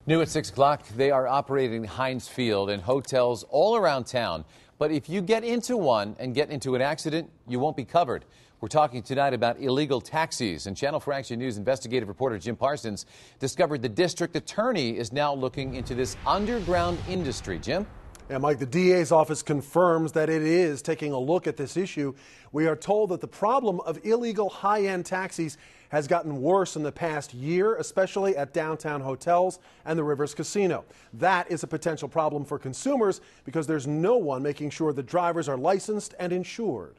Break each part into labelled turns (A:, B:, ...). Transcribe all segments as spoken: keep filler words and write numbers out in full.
A: New at six o'clock, they are operating Heinz Field and hotels all around town. But if you get into one and get into an accident, you won't be covered. We're talking tonight about illegal taxis, and Channel four Action News investigative reporter Jim Parsons discovered the district attorney is now looking into this underground industry. Jim?
B: Yeah, Mike, the D A's office confirms that it is taking a look at this issue. We are told that the problem of illegal high-end taxis has gotten worse in the past year, especially at downtown hotels and the Rivers Casino. That is a potential problem for consumers because there's no one making sure the drivers are licensed and insured.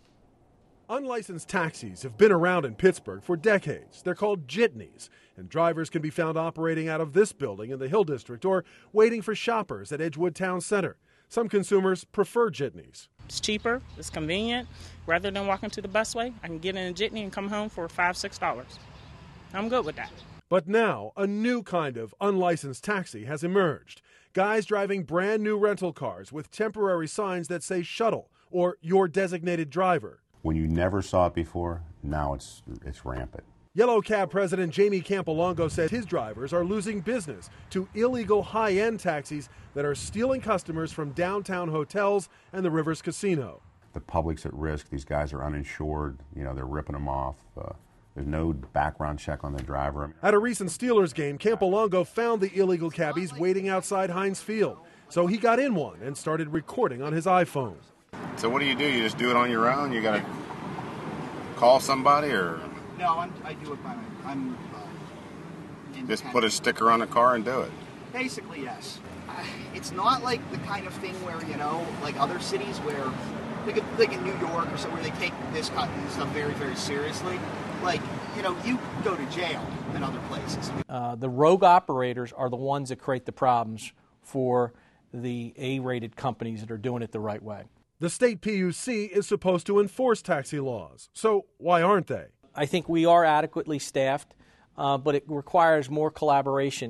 B: Unlicensed taxis have been around in Pittsburgh for decades. They're called Jitneys, and drivers can be found operating out of this building in the Hill District or waiting for shoppers at Edgewood Town Center. Some consumers prefer Jitneys.
C: It's cheaper, it's convenient. Rather than walking to the busway, I can get in a Jitney and come home for five, six dollars. I'm good with that.
B: But now, a new kind of unlicensed taxi has emerged. Guys driving brand new rental cars with temporary signs that say shuttle or your designated driver.
D: When you never saw it before, now it's it's rampant.
B: Yellow Cab President Jamie Campolongo says his drivers are losing business to illegal high-end taxis that are stealing customers from downtown hotels and the Rivers Casino.
D: The public's at risk. These guys are uninsured. You know, they're ripping them off. Uh, there's no background check on the driver.
B: At a recent Steelers game, Campolongo found the illegal cabbies waiting outside Heinz Field. So he got in one and started recording on his iPhone.
E: So what do you do? You just do it on your own? You got to call somebody, or?
F: No, I'm, I do it by my, I'm uh,
E: just put a sticker on the car and do it?
F: Basically, yes. Uh, it's not like the kind of thing where, you know, like other cities where, like, like in New York or somewhere, they take this kind of stuff very, very seriously. Like, you know, you go to jail in other places.
G: Uh, the rogue operators are the ones that create the problems for the A-rated companies that are doing it the right way.
B: The state P U C is supposed to enforce taxi laws, so why aren't they?
G: I think we are adequately staffed, uh, but it requires more collaboration.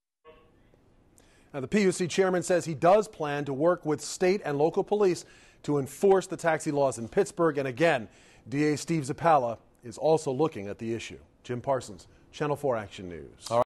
B: Now, the P U C chairman says he does plan to work with state and local police to enforce the taxi laws in Pittsburgh. And again, D A Steve Zappala is also looking at the issue. Jim Parsons, Channel four Action News. All right.